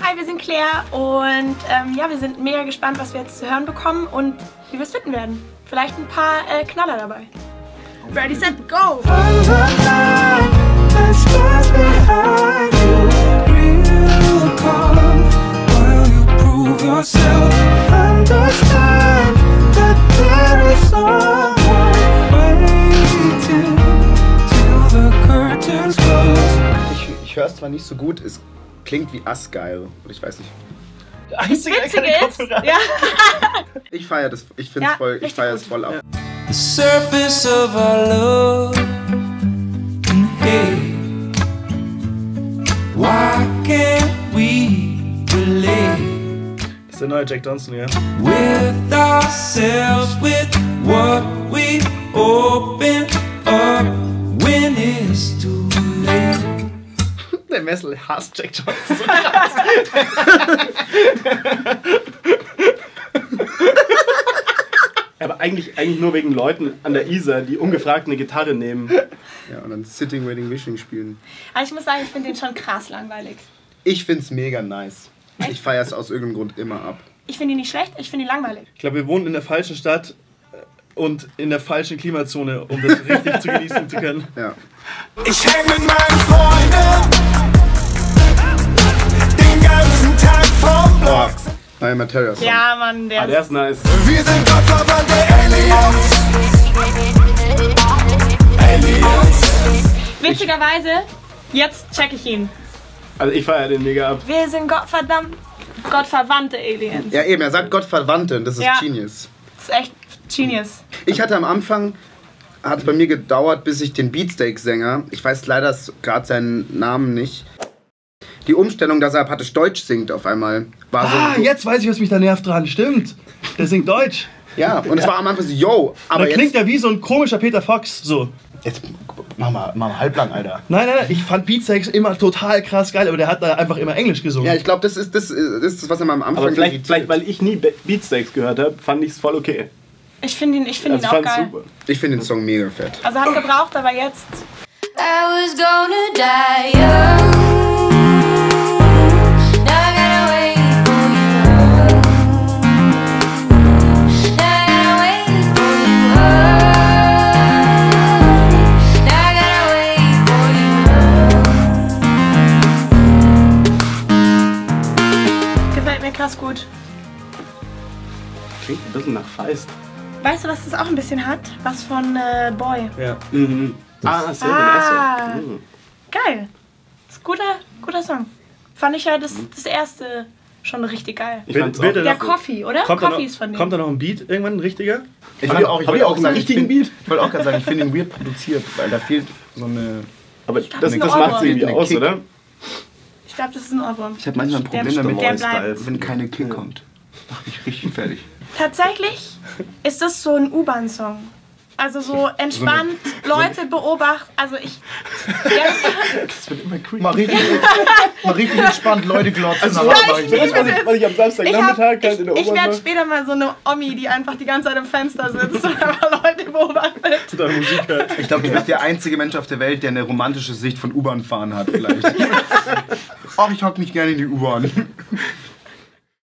Hi, wir sind Claire und ja, wir sind mega gespannt, was wir jetzt zu hören bekommen und wie wir es finden werden. Vielleicht ein paar Knaller dabei. Ready, set, go! Ich höre es zwar nicht so gut, es klingt wie Asgeil. Ich weiß nicht. Das Witzige ist, ja. Ich feiere das, ich finde es voll, ich feiere es voll ab. The surface of our love and hate. Why can't we relate? Das ist der neue Jack Johnson, ja? With ourselves, with what we open up when it's too late. Der Messel hasst Jack Johnson so krass. Aber eigentlich nur wegen Leuten an der Isar, die ungefragt eine Gitarre nehmen. Ja, und dann Sitting, Waiting, Wishing spielen. Aber ich muss sagen, ich finde den schon krass langweilig. Ich finde es mega nice. Ich feiere es aus irgendeinem Grund immer ab. Ich finde ihn nicht schlecht, ich finde ihn langweilig. Ich glaube, wir wohnen in der falschen Stadt und in der falschen Klimazone, um das richtig zu genießen zu können. Ja. Ich häng mit meinen Freunden den ganzen Tag vom Block. Nein, Materia Song. Ja, Mann, Der ist nice. Wir sind gottverwandte Aliens. Witzigerweise, jetzt check ich ihn. Also ich feiere den mega ab. Wir sind gottverwandte Aliens. Ja, eben, er sagt Gottverwandte und das ist Ja. Genius. Das ist echt Genius. Ich hatte am Anfang, hat es bei mir gedauert, bis ich den Beatsteak-Sänger, ich weiß leider gerade seinen Namen nicht, die Umstellung, dass er praktisch Deutsch singt auf einmal, war so... Jetzt weiß ich, was mich da nervt dran. Stimmt. Der singt Deutsch. Ja, und es war am Anfang so, yo, aber Da klingt jetzt... er wie so ein komischer Peter Fox. So. Jetzt mach mal halblang, Alter. Nein, ich fand Beatsteaks immer total krass geil, aber der hat da einfach immer Englisch gesungen. Ja, ich glaube, das ist das, was er am Anfang aber vielleicht, irritiert. weil ich nie Beatsteaks gehört habe, fand ich es voll okay. Ich finde ihn auch fand's geil. super. Ich finde den Song mega fett. Also hat gebraucht, aber jetzt. I was gonna die young. Now I gotta wait for you. Now I gotta wait for you. Now I gotta wait for you. Gefällt mir krass gut. Klingt ein bisschen nach Feist. Weißt du, was das auch ein bisschen hat? Was von Boy. Ja. Mhm. Silver Ah. Mhm. Geil. Das ist ein guter Song. Fand ich ja das erste schon richtig geil. Ich fand's auch. Der Coffee, oder? Coffee ist von dem. Kommt da noch ein Beat irgendwann, ein richtiger? Ich Hab wollte ich auch einen sagen, richtigen Beat? Ich wollte auch gerade sagen, ich finde ihn weird produziert, weil da fehlt so eine... Aber glaub, das das ist ein macht Ohrwurm. irgendwie aus, Kick. oder? Ich glaube, das ist ein Ohrwurm. Ich habe manchmal ein Problem damit, der bleibt. wenn keine Kick kommt. Mach mich richtig fertig. Tatsächlich ist das so ein U-Bahn-Song. Also so entspannt, Leute beobachten. Also ich. Das wird immer creepy. Mal richtig entspannt, Leute glotzen. Also, aber das, mach ich nicht. was ich am Samstagnachmittag halt in der Ich werde U-Bahn später mal so eine Omi, die einfach die ganze Zeit im Fenster sitzt und einfach Leute beobachtet. zu deiner Musik hört. Ich glaube, du bist der einzige Mensch auf der Welt, der eine romantische Sicht von U-Bahn fahren hat, vielleicht. Ach, ich hock mich gerne in die U-Bahn.